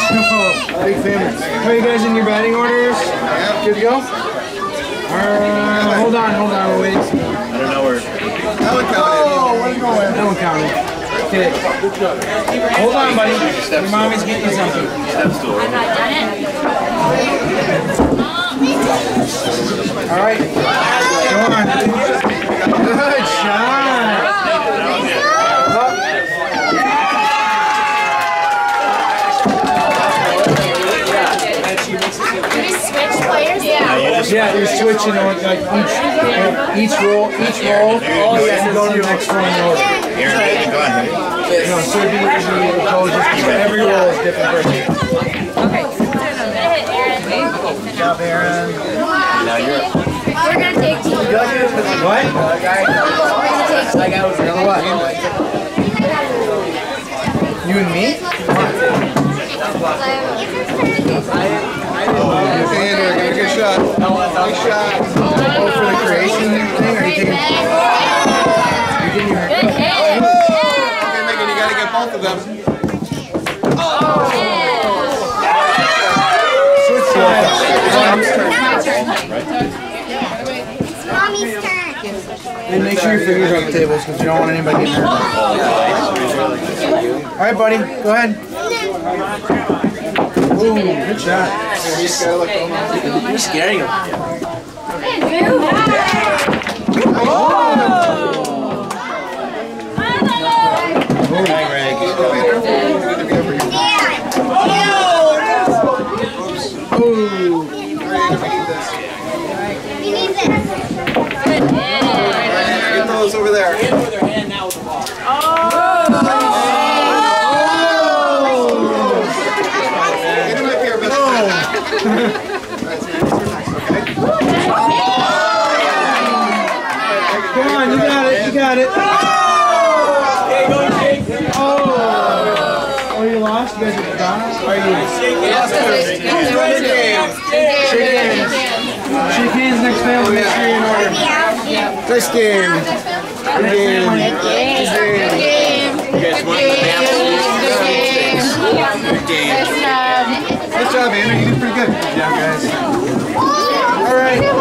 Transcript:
Big family. Are you guys in your batting orders? Good to go? Hold on, we're waiting. I don't know where. That one counted. That one counted. Okay. Hold on, buddy. Your mommy's getting you something. Step stool. I'm not done it. All right. Go on. Good shot. Yeah, you're switching on like each roll. Oh yeah, you go to the next one. No, so it'd be every roll is different person. Okay. Good job, Aaron. Now you're. We're gonna take two. What? We're gonna take two. You know what? You and me? Andrew, get a good shot. Good shot. Oh, for the creation thing? Are you taking? You're getting your Good hit. Okay, Megan, you gotta get both of them. switch sides. Mommy's turn. And make sure your fingers are on the tables because you don't want anybody getting hurt. All right, buddy, go ahead. Ooh, good shot. You're scaring him. Get those over there. Come on, you got it, you got it. Oh, you lost? You guys are done? Are you? Shake hands. Shake hands next family. Make sure you're in order. Nice game. Good game. You guys want the Good game. Nice job, Andrew. You did pretty good. Good job, guys. All right.